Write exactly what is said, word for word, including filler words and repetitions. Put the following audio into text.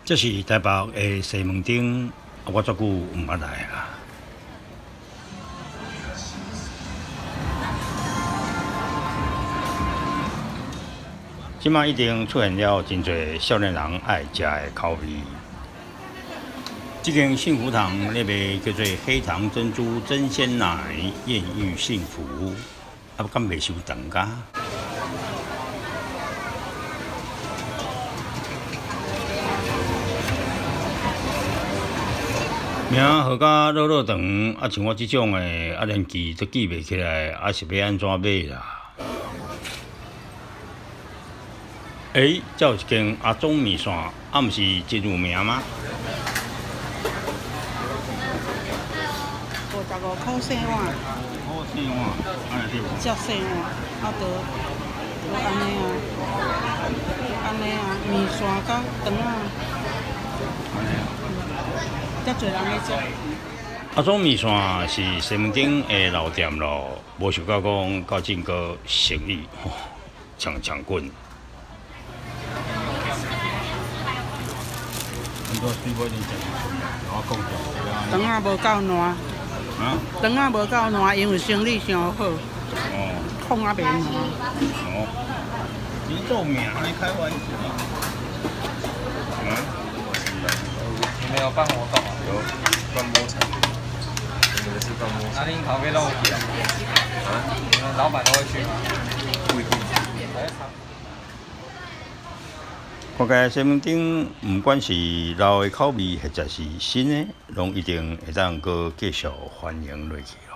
这是台北的西门町，我足久毋捌来啊。即摆已经出现了真侪少年人爱食的口味。这间幸福堂咧卖叫做黑糖珍珠真鲜奶，艳遇幸福，啊，敢袂收长噶？名号甲落落长，啊像我即种诶，啊连记都记袂起来，啊是要安怎买啦？诶，这有一间阿忠面线，啊毋是真有名吗？ 五十五块小碗。 好小碗，安尼对无？ 较小碗，啊都都安尼啊，安尼啊，面线甲肠啊。 安尼啊。 遮侪人咧食。 阿忠面线是西门町的老店咯，无想到讲到真个生意吼，强强滚。很多水果你食，我讲下。 肠啊无够烂。 啊？ 肠啊无够烂，因为生意上好。 哦。 控啊袂烂。 哦。你做名你开玩笑？啊？ 你们有办活动吗？ 有办摸肠，你们是办摸肠？ 那您咖啡都去啊？ 啊？ 你们老板都会去吗？ 不一定。 看起来西门町，毋管是老的口味，或者是新的，拢一定会当阁继续欢迎落去。